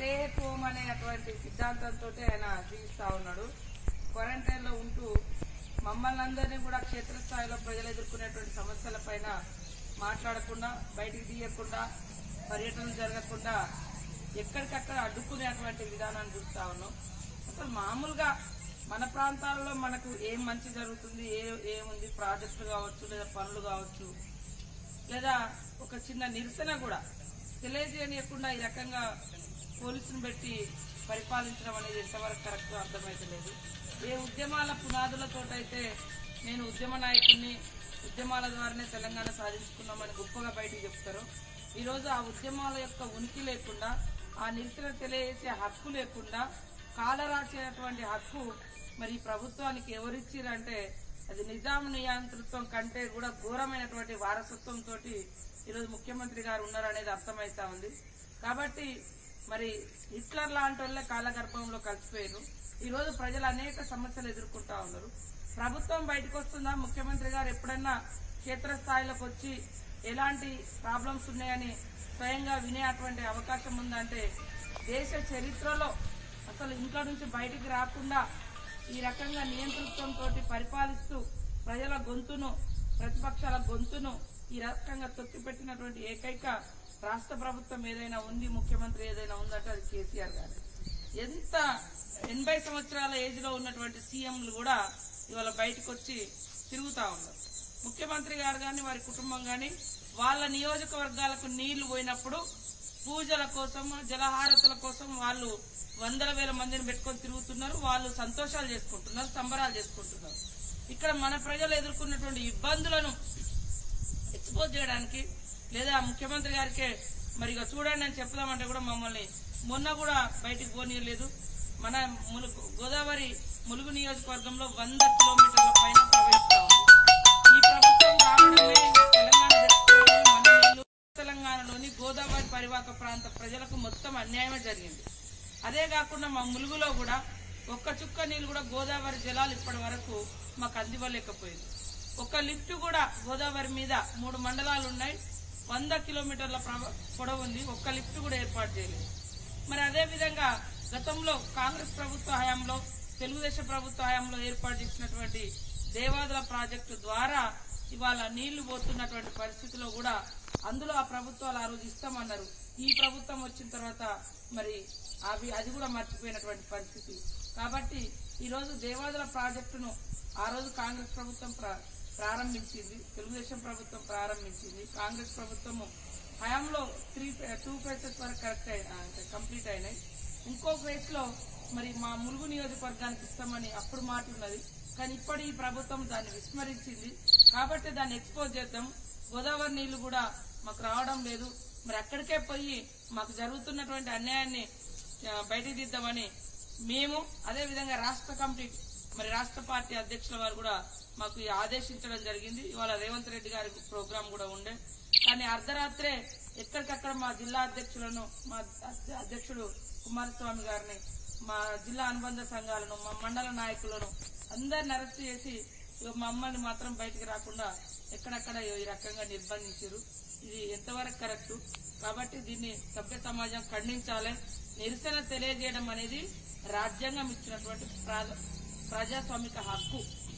Stay at home అనేటువంటి సిద్ధాంతంతో ఆయన జీవిస్తా ఉన్నాడు. క్వారంటైన్ లో ఉంటూ మమ్మల్ని అందరినీ కూడా క్షేత్రస్థాయిలో ప్రజలు ఎదుర్కొనేటువంటి సమస్యలపైన మాట్లాడకుండా, బయటికి తీయకుండా, పర్యటనలు జరగకుండా ఎక్కడికక్కడ అడ్డుకునేటువంటి విధానాన్ని చూస్తా ఉన్నాం. అసలు మామూలుగా మన ప్రాంతాలలో మనకు ఏం మంచి జరుగుతుంది, ఏముంది, ప్రాజెక్టులు కావచ్చు, లేదా పనులు కావచ్చు, లేదా ఒక చిన్న నిరసన కూడా తెలియజేయకుండా ఈ రకంగా పోలీసును పెట్టి పరిపాలించడం అనేది ఎంతవరకు కరెక్ట్ అర్థమైతలేదు. ఏ ఉద్యమాల పునాదులతోటైతే నేను ఉద్యమ నాయకుడిని, ఉద్యమాల ద్వారానే తెలంగాణ సాధించుకున్నామని గొప్పగా బయటికి చెప్తారో, ఈరోజు ఆ ఉద్యమాల యొక్క ఉనికి లేకుండా, ఆ నిరసన తెలియజేసే హక్కు లేకుండా కాలరాచేటువంటి హక్కు మరి ప్రభుత్వానికి ఎవరిచ్చిరంటే అది నిజాం నియంతృత్వం కంటే కూడా ఘోరమైనటువంటి వారసత్వంతో ఈరోజు ముఖ్యమంత్రి గారు ఉన్నారనేది అర్థమైతా ఉంది. కాబట్టి మరి హిట్లర్ లాంటి వాళ్ళే కాలగర్భంలో కలిసిపోయారు. ఈరోజు ప్రజలు అనేక సమస్యలు ఎదుర్కొంటా ఉన్నారు. ప్రభుత్వం బయటకు వస్తుందా, ముఖ్యమంత్రి గారు ఎప్పుడన్నా క్షేత్రస్థాయిలోకి వచ్చి ఎలాంటి ప్రాబ్లమ్స్ ఉన్నాయని స్వయంగా వినేటువంటి అవకాశం ఉందంటే దేశ చరిత్రలో అసలు ఇంట్లో నుంచి బయటికి రాకుండా ఈ రకంగా నియంతృత్వంతో పరిపాలిస్తూ ప్రజల గొంతును, ప్రతిపక్షాల గొంతును ఈ రకంగా తొక్కిపెట్టినటువంటి ఏకైక రాష్ట్ర ప్రభుత్వం ఏదైనా ఉంది, ముఖ్యమంత్రి ఏదైనా ఉందంటే అది కేసీఆర్ గారు. ఎంత 80 సంవత్సరాల ఏజ్ లో ఉన్నటువంటి సీఎంలు కూడా ఇవాళ బయటకు వచ్చి తిరుగుతా ఉన్నారు. ముఖ్యమంత్రి గారు కానీ వారి కుటుంబం కానీ వాళ్ళ నియోజకవర్గాలకు నీళ్లు పోయినప్పుడు పూజల కోసం, జలహారతుల కోసం వాళ్ళు వందల వేల మందిని పెట్టుకొని తిరుగుతున్నారు. వాళ్ళు సంతోషాలు చేసుకుంటున్నారు, సంబరాలు చేసుకుంటున్నారు. ఇక్కడ మన ప్రజలు ఎదుర్కొన్నటువంటి ఇబ్బందులను ఎక్స్పోజ్ చేయడానికి లేదా ముఖ్యమంత్రి గారికే మరి ఇక చూడండి అని చెప్దామంటే కూడా మమ్మల్ని మొన్న కూడా బయటికి పోనీయలేదు. మన గోదావరి ములుగు నియోజకవర్గంలో 100 కిలోమీటర్ల పైన ప్రవహిస్తా ఉంది. ఈ ప్రభుత్వం రావడమే తెలంగాణలోని గోదావరి పరివాహక ప్రాంత ప్రజలకు మొత్తం అన్యాయమే జరిగింది. అదే కాకుండా మా ములుగులో కూడా ఒక్క చుక్క నీళ్ళు కూడా గోదావరి జలాలు ఇప్పటి వరకు మాకు అందివ్వలేకపోయింది. ఒక లిఫ్ట్ కూడా గోదావరి మీద 3 మండలాలు ఉన్నాయి, 100 కిలోమీటర్ల పొడవు ఉంది, ఒక్క లిఫ్ట్ కూడా ఏర్పాటు చేయలేదు. మరి అదే విధంగా గతంలో కాంగ్రెస్ ప్రభుత్వ హయాంలో, తెలుగుదేశం ప్రభుత్వ హయాంలో ఏర్పాటు చేసినటువంటి దేవాదుల ప్రాజెక్టు ద్వారా ఇవాళ నీళ్లు పోతున్నటువంటి పరిస్థితిలో కూడా అందులో ఆ ప్రభుత్వాలు ఆ రోజు ఇస్తామన్నారు. ఈ ప్రభుత్వం వచ్చిన తర్వాత మరి అది కూడా మర్చిపోయినటువంటి పరిస్థితి. కాబట్టి ఈరోజు దేవాదుల ప్రాజెక్టును ఆ రోజు కాంగ్రెస్ ప్రభుత్వం ప్రారంభించింది, తెలుగుదేశం ప్రభుత్వం ప్రారంభించింది. కాంగ్రెస్ ప్రభుత్వము హయాంలో 2 ఫేజెస్ వరకు కంప్లీట్ అయినాయి. ఇంకో ఫేజ్ లో మరి మా ములుగు నియోజకవర్గానికి ఇస్తామని అప్పుడు మాట ఉన్నది. కానీ ఇప్పటి ఈ ప్రభుత్వం దాన్ని విస్మరించింది. కాబట్టి దాన్ని ఎక్స్పోజ్ చేద్దాం, గోదావరి నీళ్లు కూడా మాకు రావడం లేదు, మరి అక్కడికే పోయి మాకు జరుగుతున్నటువంటి అన్యాయాన్ని బయటికి తీద్దామని మేము, అదేవిధంగా రాష్ట్ర కమిటీ మరి రాష్ట్ర పార్టీ అధ్యక్షుల వారు కూడా మాకు ఆదేశించడం జరిగింది. ఇవాళ రేవంత్ రెడ్డి గారి ప్రోగ్రాం కూడా ఉండే, కానీ అర్ధరాత్రే ఎక్కడికక్కడ మా జిల్లా అధ్యక్షులను, మా అధ్యక్షుడు కుమారస్వామి గారిని, మా జిల్లా అనుబంధ సంఘాలను, మా మండల నాయకులను అందరిని అరెస్ట్ చేసి మమ్మల్ని మాత్రం బయటికి రాకుండా ఎక్కడెక్కడ ఈ రకంగా నిర్బంధించారు. ఇది ఎంతవరకు కరెక్ట్? కాబట్టి దీన్ని సభ్య సమాజం ఖండించాలి. నిరసన తెలియజేయడం అనేది రాజ్యాంగం ఇచ్చినటువంటి ప్రజాస్వామిక హక్కు.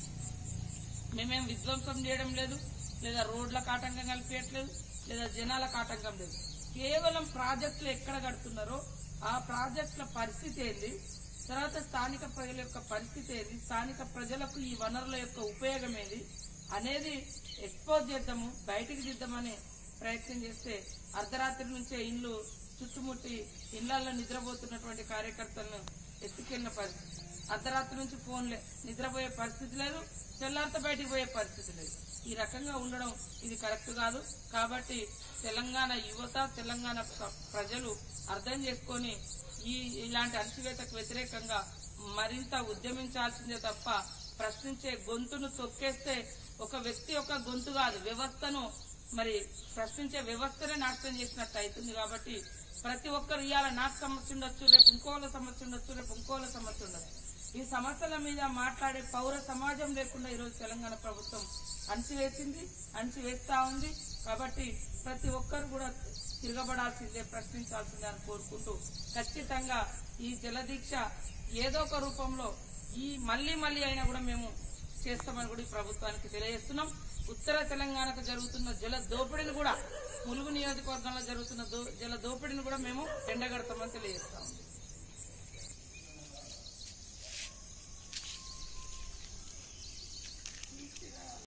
మేమేం విధ్వంసం చేయడం లేదు, లేదా రోడ్లకు ఆటంకం కల్పించట్లేదు, లేదా జనాలకు ఆటంకం లేదు. కేవలం ప్రాజెక్టులు ఎక్కడ కడుతున్నారో ఆ ప్రాజెక్టుల పరిస్థితి ఏంది, తర్వాత స్థానిక ప్రజల యొక్క పరిస్థితి ఏంది, స్థానిక ప్రజలకు ఈ వనరుల యొక్క ఉపయోగం ఏది అనేది ఎక్స్పోజ్ చేద్దాము, బయటికి దిద్దామని ప్రయత్నం చేస్తే అర్ధరాత్రి నుంచే ఇళ్లు చుట్టుముట్టి ఇళ్లలో నిద్రపోతున్నటువంటి కార్యకర్తలను ఎత్తుకెళ్లిన పరిస్థితి. అర్ధరాత్రి నుంచి ఫోన్లే, నిద్రపోయే పరిస్థితి లేదు, తెల్లారితో బయటికి పోయే పరిస్థితి లేదు. ఈ రకంగా ఉండడం ఇది కరెక్ట్ కాదు. కాబట్టి తెలంగాణ యువత, తెలంగాణ ప్రజలు అర్థం చేసుకొని ఇలాంటి అణచివేతకు వ్యతిరేకంగా మరింత ఉద్యమించాల్సిందే తప్ప ప్రశ్నించే గొంతును తొక్కేస్తే ఒక వ్యక్తి యొక్క గొంతు కాదు, వ్యవస్థను మరి ప్రశ్నించే వ్యవస్థనే నాశనం చేసినట్టు అవుతుంది. కాబట్టి ప్రతి ఒక్కరు ఇవాళ నాకు సమస్య ఉండొచ్చు, రేపు ఇంకోళ్ళ సమస్య ఉండొచ్చు, రేపు ఇంకోళ్ళ సమస్య ఉండొచ్చు. ఈ సమస్యల మీద మాట్లాడే పౌర సమాజం లేకుండా ఈరోజు తెలంగాణ ప్రభుత్వం అణచివేస్తా ఉంది. కాబట్టి ప్రతి ఒక్కరు కూడా తిరగబడాల్సిందే, ప్రశ్నించాల్సిందే అని కోరుకుంటూ ఖచ్చితంగా ఈ జలదీక్ష ఏదో ఒక రూపంలో మళ్లీ అయినా కూడా మేము చేస్తామని కూడా ఈ ప్రభుత్వానికి తెలియజేస్తున్నాం. ఉత్తర తెలంగాణకు జరుగుతున్న జల దోపిడీని కూడా, ములుగు నియోజకవర్గంలో జరుగుతున్న జల దోపిడీని కూడా మేము ఎండగడతామని తెలియజేస్తాం.